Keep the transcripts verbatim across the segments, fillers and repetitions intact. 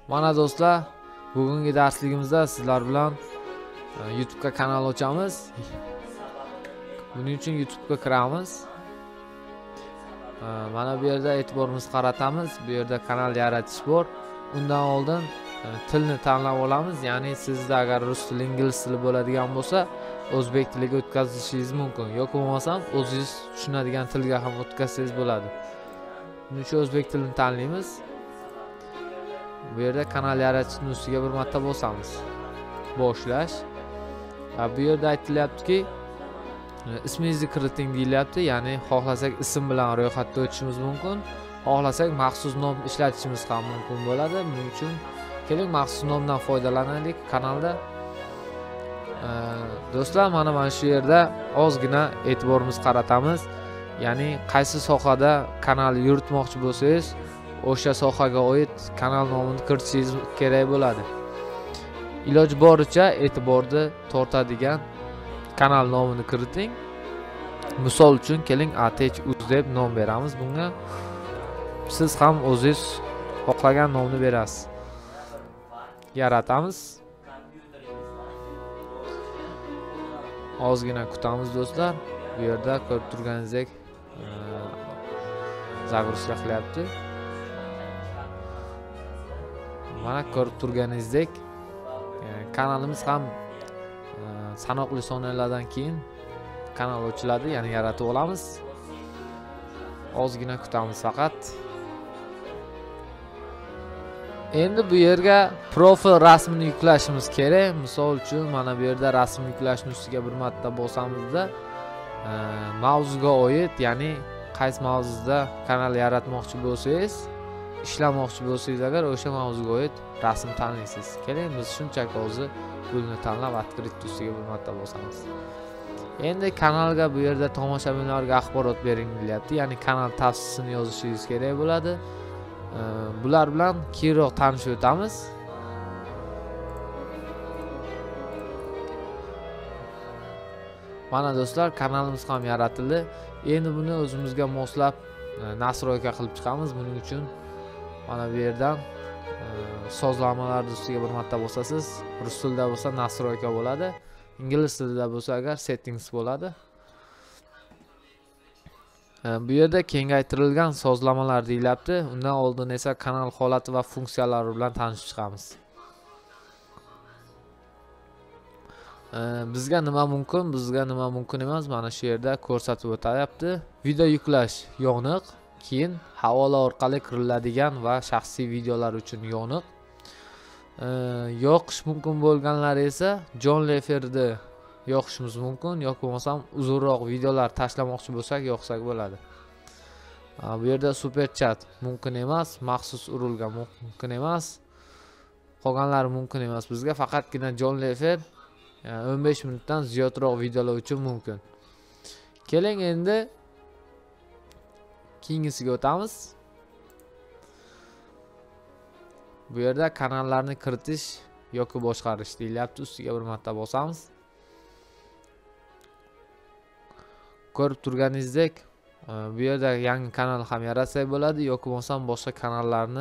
Mana do'stlar, bugungi darsligimizda sizlar bilan YouTube ga kanal ochamiz. Buning uchun YouTube ga kiramiz. Mana bu yerda e'tiborimizni qaratamiz. Bu yerda kanal yaratish bor. Undan oldin tilni tanlab olamiz. Ya'ni sizda agar rus tili, ingliz tili bo'ladigan bo'lsa, o'zbek tiliga o'tkazishingiz mumkin. Yoki bo'lmasam, o'zingiz tushunadigan tilga ham o'tkazsangiz bo'ladi. Buning uchun o'zbek tilini tanlaymiz. Bu yerda kanal yaratishning ustiga bir marta bosamiz. Boshlash. Va bu yerda aytilyaptiki, ismingizni kiriting deyilyapti. Ya'ni xohlasak ism bilan ro'yxatga o'tishimiz mumkin, xohlasak maxsus nom ishlatishimiz ham mumkin bo'ladi. Buning uchun keling maxsus nomdan foydalanaylik kanalda. Do'stlar, mana mana shu yerda ozgina e'tiborimizni qaratamiz. Ya'ni qaysi sohada kanal yuritmoqchi bo'lsangiz, o'sha sohaga oid kanal nomini kiritishingiz kerak bo'ladi. Iloji boricha e'tiborni tortadigan kanal nomini kiriting. Misol uchun keling atech.uz deb nom beramiz bunga. Siz ham o'zingiz xohlagan nomni berasiz. Yaratamiz. Ozgina kutamiz do'stlar. Bu yerda ko'rib turganingizdek загрузка qilyapti. Mana ko'rib turganingizdek kanalimiz ham sanoqli soniyalardan keyin kanal ochiladi, ya'ni yaratib olamiz. Ozgina kutamiz faqat. Endi bu yerga profil rasmini yuklashimiz kerak. Misol uchun mana bu yerda rasm yuklashning ustiga bir marta bosamizda mavzuga oid, ya'ni qaysi mavzuda kanal yaratmoqchi bo'lsangiz, ishlamoqchi bo'lsangiz agar o'sha mavzuga oid rasm tanlaysiz. Keling biz shunchaki hozir pulni tanlab открыть ustiga bir marta bosamiz. Endi kanalga bu yerda tomoshabinlarga axborot bering deyapti. Ya'ni kanal tavsiyasini yozishingiz kerak bo'ladi. Bular bilan keyinroq tanishib o'tamiz. Mana do'stlar, kanalimiz ham yaratildi. Endi buni o'zimizga moslab nastroyka qilib chiqamiz. Buning uchun mana bu yerdan sozlamalar ustiga bir marta bosasiz. Rus tilida bo'lsa nastroyka bo'ladi. Ingliz tilida bo'lsa agar settings bo'ladi. Bu yerda kengaytirilgan sozlamalar deyilyapti. Undan oldin esa kanal holati va funksiyalari bilan tanishib chiqamiz. Bizga nima mumkin, bizga nima mumkin emas, mana shu yerda ko'rsatib o'tayapti. Video yuklash yoniq, keyin havola orqali kiriladigan va shaxsiy videolar uchun yoniq. Yoqish mumkin bo'lganlar esa jonli efirda yoqishimiz mumkin, yoki bo'lmasam uzunroq videolar tashlamoqchi bo'lsak yoqsak bo'ladi. Bu yerda super chat mumkin emas, maxsus urilgan mumkin emas. Qolganlari mumkin emas. Bizga faqatgina jonli efir o'n besh minutdan ziyodroq videolar uchun mumkin. Keling endi keyingisiga o'tamiz. Bu yerda kanallarni kiritish yoki boshqarish deyilyapti. Ustiga bir marta bosamiz. Ko'rib turganingizdek, bu yerda yangi kanal ham yaratsak bo'ladi, yoki bo'lmasam boshqa kanallarni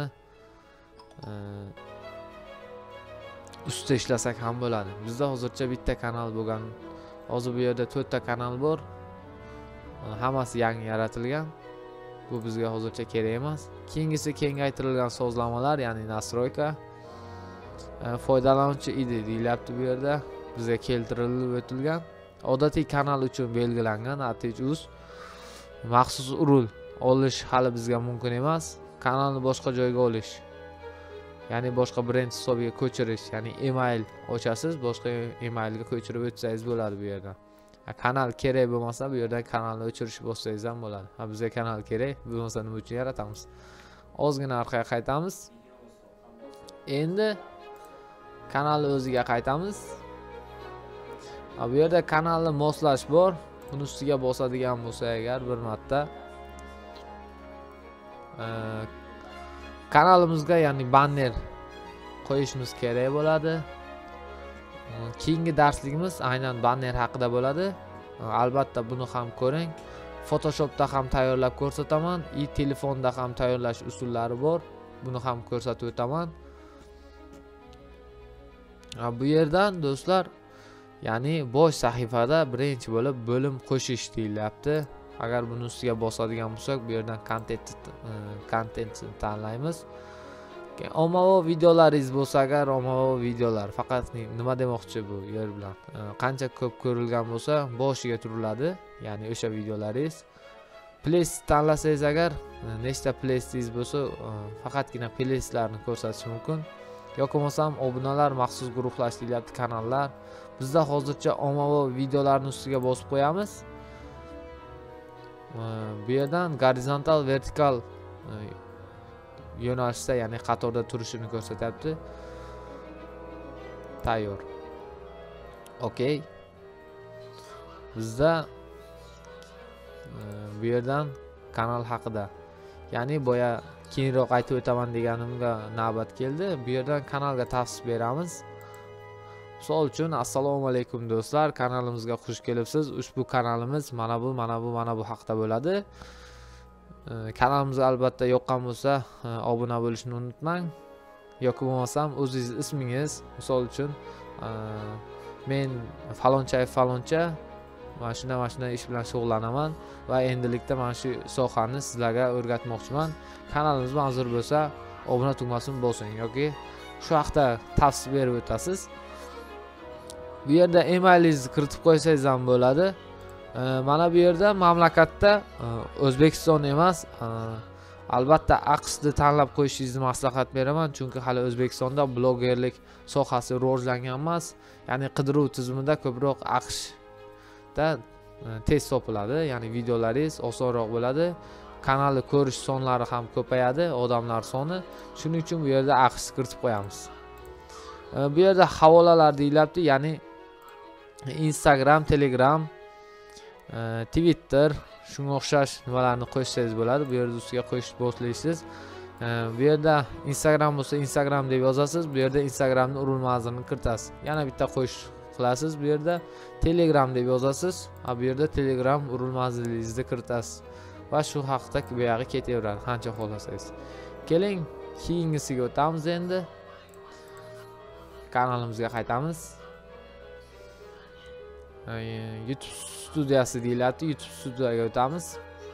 ustida ishlasak ham bo'ladi. Bizda hozircha bitta kanal bo'lgan. Hozir bu yerda to'rtta kanal bor. Hammasi yangi yaratilgan. Bu bizga hozircha kerak emas. Keyingisi kengaytirilgan sozlamalar, ya'ni nastroyka. Foydalanuvchi I D deyilyapti bu yerda. Bizga keltirilib o'tilgan. Odatiy kanal uchun belgilangan atech.uz. Maxsus urul olish hali bizga mumkin emas. Kanalni boshqa joyga olish, ya'ni boshqa brend hisobiga ko'chirish, ya'ni email ochasiz, boshqa emailga ko'chirib o'tsangiz bo'ladi bu yerdan. Kanal kerak bo'lmasa bu yerdan kanalni o'chirib bo'lsangiz ham bo'ladi. Ha, bizga kanal kerak, bo'lmasa nima uchun yaratamiz? Ozgina orqaga qaytamiz. Endi kanalni o'ziga qaytamiz. Bu yerda kanalni moslash bor. Buni ustiga bosadigan bo'lsa agar bir marta kanalimizga, ya'ni banner qo'yishimiz kerak bo'ladi. Keyingi darsligimiz aynan banner haqida bo'ladi. Albatta buni ham ko'ring. Photoshopda ham tayyorlab ko'rsataman, i telefonda ham tayyorlash usullari bor. Buni ham ko'rsatib o'taman. Bu yerdan do'stlar, ya'ni bosh sahifada birinchi bo'lib bo'lim qo'shish deyilyapti. Agar buni ustiga bosadigan bo'lsak, bu yerdan content contentni tanlaymiz. Ommaviy videolaringiz bo'lsa agar, ommaviy videolar faqat nima demoqchi bu yer bilan qancha ko'p ko'rilgan bo'lsa, boshiga turiladi, ya'ni o'sha videolaringiz. Playlist tanlasangiz agar, nechta playlistingiz bo'lsa, faqatgina playlistlarni ko'rsatish mumkin. Yoki bo'lmasam obunalar, maxsus guruhlash deyapti, kanallar. Bizda hozircha ommaviy videolarni ustiga bosib qo'yamiz. Bu yerdan gorizontal, vertikal yo'nalishda, ya'ni qatorda turishini ko'rsatyapti. Tayyor. Okey. Bizda bu yerdan kanal haqida, ya'ni boya keyinroq aytib o'taman deganimga navbat keldi. Bu yerdan kanalga tavsiya beramiz. Misol uchun, assalomu alaykum do'stlar, kanalimizga xush kelibsiz. Ushbu kanalimiz mana bu, mana bu, mana bu haqida bo'ladi. Kanalimizga albatta yoqqan bo'lsa, obuna bo'lishni unutmang. Yoki bo'lmasam o'zingiz ismingiz, misol uchun men falonchayev faloncha, mana shunday mana shunday ish bilan shug'ullanaman va endilikda mana shu sohani sizlarga o'rgatmoqchiman. Kanalimiz manzur bo'lsa, obuna tugmasini bosing yoki shu haqda tavsiya berib o'tasiz. Bu yerda emailingizni kiritib qo'ysangiz ham bo'ladi. Mana bu yerda mamlakatda O'zbekiston emas, albatta AQShni tanlab qo'yishingizni maslahat beraman, chunki hali O'zbekistonda blogerlik sohasi rivojlangan emas. Ya'ni qidiruv tizimida ko'proq AQShda tez topiladi, ya'ni videolaringiz osonroq bo'ladi. Kanalni ko'rish sonlari ham ko'payadi, odamlar soni. Shuning uchun bu yerda AQShni kiritib qo'yamiz. Bu yerda havolalar deyilyapti, ya'ni Instagram, Telegram, Twitter, shunga o'xshash nimalarni qo'shsangiz bo'ladi. Bu yerda ustiga qo'yish boshlaysiz. Bu yerda Instagram bo'lsa, Instagram deb yozasiz. Bu yerda Instagramning urilmasini kiritasiz. Yana bitta qo'yish qilasiz. Bu yerda Telegram deb yozasiz. Ha, bu yerda Telegram urilmasini kiritasiz. Va shu haqda bu yog'i ketaveradi, qancha xohlasangiz. Keling, keyingisiga o'tamiz endi. Kanalimizga qaytamiz. YouTube studiyasi deyiladi. YouTube studiyaga o'tamiz.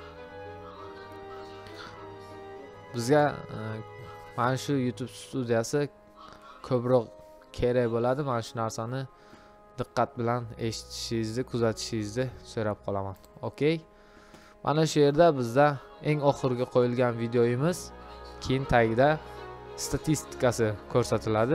Bizga mana shu YouTube studiyasi ko'proq kerak bo'ladi. Mana shu narsani diqqat bilan eshitishingizni, kuzatishingizni so'rab qolaman. Okey. Mana shu yerda bizda eng oxirgi qo'yilgan videoyimiz, keyin tagida statistikasi ko'rsatiladi.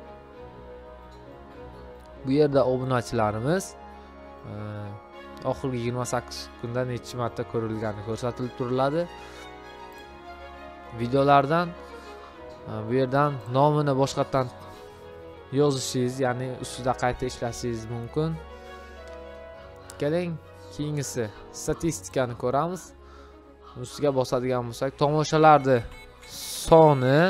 Bu yerda obunachilarimiz oxirgi yigirma sakkiz kunda necha marta ko'rilgani ko'rsatilib turiladi. Videolardan bu yerdan nomini boshqatdan yozishingiz, ya'ni ustida qayta ishlashingiz mumkin. Keling, keyingisi statistikani ko'ramiz. Ustiga bosadigan bo'lsak, tomoshalarni soni,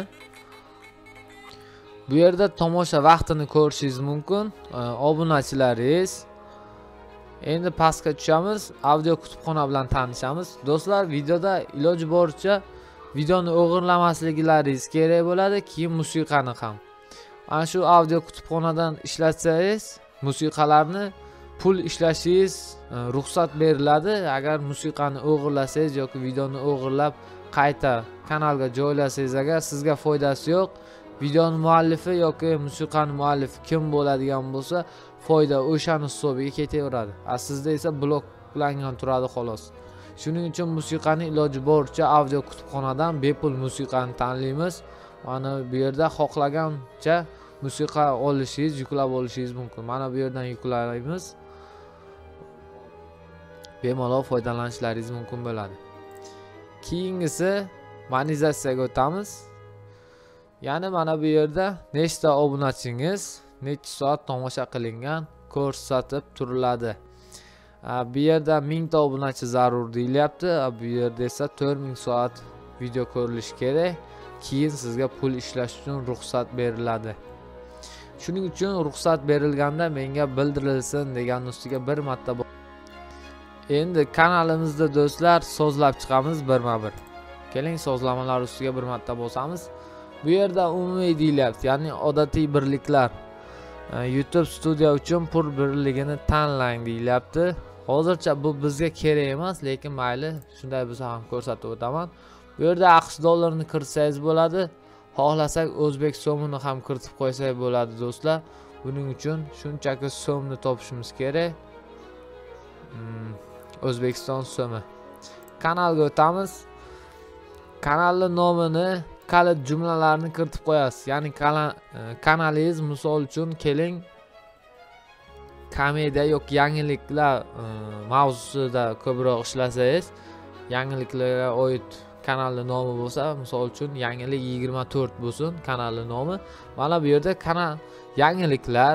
bu yerda tomosha vaqtini ko'rishingiz mumkin. Obunachilaringiz. Endi pastga tushamiz, audio kutubxona bilan tanishamiz. Do'stlar, videoda iloji boricha videoni o'g'irlamasliklaringiz kerak bo'ladi, keyin musiqani ham. Ana shu audio kutubxonadan ishlatsangiz, musiqalarni pul ishlashingiz ruxsat beriladi. Agar musiqani o'g'irlasangiz yoki videoni o'g'irlab qayta kanalga joylasangiz, agar sizga foydasi yo'q. Videoni muallifi yoki musiqani muallifi kim bo'ladigan bo'lsa, foyda o'shani hisobiga ketaveradi. Sizda esa bloklangan turadi xolos. Shuning uchun musiqani iloji boricha audio kutubxonadan bepul musiqani tanlaymiz. Mana bu yerda xohlagancha musiqa olishingiz, yuklab olishingiz mumkin. Mana bu yerdan yuklaymiz. Bemalol foydalanishlaringiz mumkin bo'ladi. Keyingisi monetizatsiyaga o'tamiz. Ya'ni mana bu yerda nechta obunachingiz, necha soat tomosha qilingan ko'rsatib turiladi. Bu yerda ming ta obunachi zarur deyilyapti. Bu yerda esa to'rt ming soat video ko'rilishi kerak. Keyin sizga pul ishlash uchun ruxsat beriladi. Shuning uchun ruxsat berilganda menga bildirilsin degan ustiga bir marta. Endi kanalimizda do'stlar so'zlab chiqamiz birma-bir. Keling, so'zlamalar ustiga bir marta bosamiz. Bu yerda umumiy deyilyapti, ya'ni odatiy birliklar. YouTube studiya uchun pul birligini tanlang deyilyapti. Hozircha bu bizga kerak emas, lekin mayli, shunday bo'lsa ham ko'rsatib o'taman. Bu yerda AQSh dollarini kiritsangiz bo'ladi. Xohlasak o'zbek so'mini ham kiritib qo'ysak bo'ladi do'stlar. Buning uchun shunchaki so'mni topishimiz kerak. Hmm, O'zbekiston so'mi. Kanalga o'tamiz. Kanalning nomini, kalit jumlalarni kiritib qo'yasiz. Ya'ni kanalingiz misol uchun keling komediya yoki yangiliklar mavzusida ko'proq ishlasangiz, yangiliklarga oid kanalning nomi bo'lsa, misol uchun yangilik yigirma to'rt bo'lsin kanalning nomi. Mana bu yerda kanal yangiliklar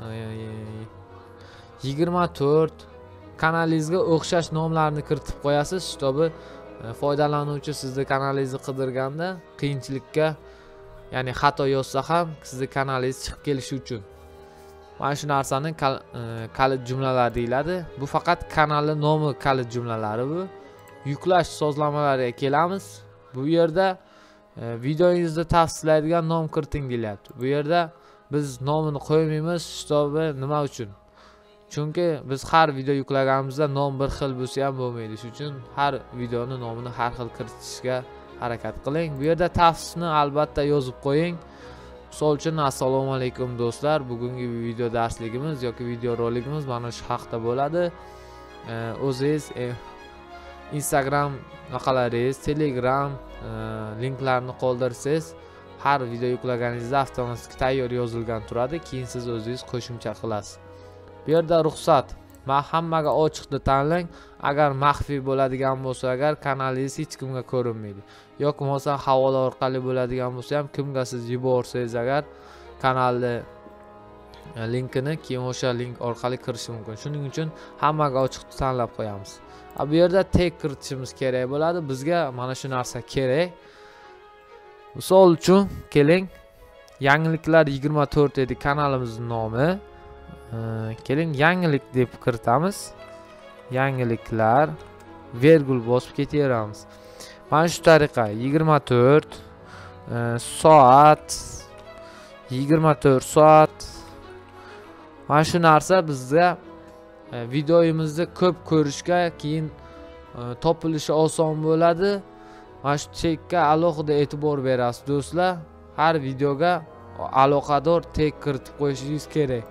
yigirma to'rt kanalingizga o'xshash nomlarni kiritib qo'yasiz, shtobi foydalanuvchi sizni kanalingizni qidirganda qiyinchilikka, ya'ni xato yozsa ham sizni kanalingiz chiqib kelishi uchun. Mana shu narsani kalit jumlalar deyiladi. Bu faqat kanalning nomi kalit jumlalari bu. Yuklash sozlamalariga kelamiz. Bu yerda videongizni tavsiflaydigan nom kiriting deyilyapti. Bu yerda biz nomini qo'ymaymiz, shtobi nima uchun? Chunki biz har video yuklaganimizda nom bir xil bo'lsa ham bo'lmaydi. Shuning uchun har videoning nomini har xil kiritishga harakat qiling. Bu yerda tavsifni albatta yozib qo'ying. Misol uchun assalomu alaykum do'stlar, bugungi video darsligimiz yoki video roligimiz mana shu haqda bo'ladi. O'zingiz Instagram naqalaringiz, Telegram linklarni qoldirsangiz, har video yuklaganingizda avtomatik tayyor yozilgan turadi, keyin siz o'zingiz qo'shimcha qilasiz. Bu yerda ruxsat, hammaga ochiqni tanlang. Agar maxfiy bo'ladigan bo'lsa, agar kanalingiz hech kimga ko'rinmaydi yoki bo'lmasa havola orqali bo'ladigan bo'lsa ham kimga siz yuborsangiz agar kanalni linkini keyin o'sha link orqali kirish mumkin. Shuning uchun hammaga ochiqni tanlab qo'yamiz. Bu yerda tag kiritishimiz kerak bo'ladi. Bizga mana shu narsa kerak. Misol uchun keling, yangiliklar yigirma to'rt edi kanalimizning nomi. Keling yangilik deb kiritamiz. Yangiliklar vergul bosib ketaveramiz. Mana shu tariqa yigirma to'rt soat yigirma to'rt soat. Mana shu narsa bizga videomizni ko'p ko'rishga, keyin topilishi oson bo'ladi. Mana shu chekka alohida e'tibor berasiz do'stlar. Har videoga aloqador tag kiritib qo'yishingiz kerak.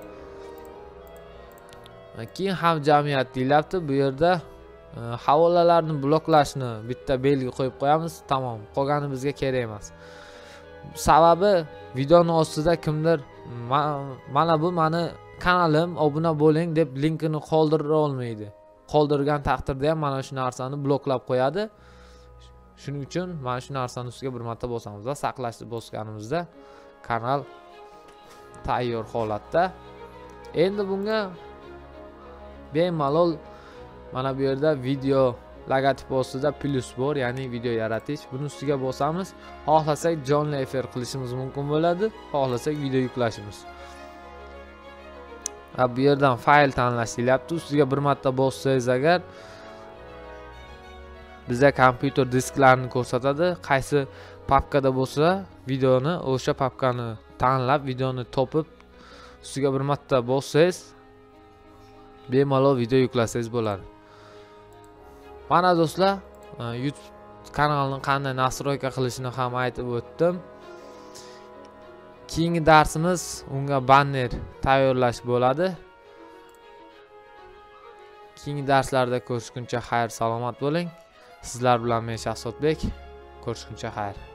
Keyin ham jamiyat deyiladi. Bu yerda havolalarni bloklashni bitta belgi qo'yib qo'yamiz. Tamom, qolgani bizga kerak emas. Sababi videoning ostida kimdir mana bu meni kanalim, obuna bo'ling deb linkini qoldira olmaydi. Qoldirgan taqdirda ham mana shu narsani bloklab qo'yadi. Shuning uchun mana shu narsani ustiga bir marta bosamiz va saqlashni bosganimizda kanal tayyor holatda. Endi bunga bemalol mana bu yerda video logotip ostida plus bor, ya'ni video yaratish. Buni ustiga bosamiz. Xohlasak jonli efir qilishimiz mumkin bo'ladi, xohlasak video yuklashimiz. Bu yerdan fayl tanlash deyapti. Ustiga bir marta bossangiz agar bizga kompyuter disklarini ko'rsatadi. Qaysi papkada bo'lsa, videoni o'sha papkani tanlab, videoni topib, ustiga bir marta bossangiz bemalol video yuklasangiz bo'ladi. Mana do'stlar, YouTube kanalini qanday nastroyka qilishini ham aytib o'tdim. Keyingi darsimiz unga banner tayyorlash bo'ladi. Keyingi darslarda ko'rishguncha xayr, salomat bo'ling. Sizlar bilan men Shahzodbek. Ko'rishguncha xayr.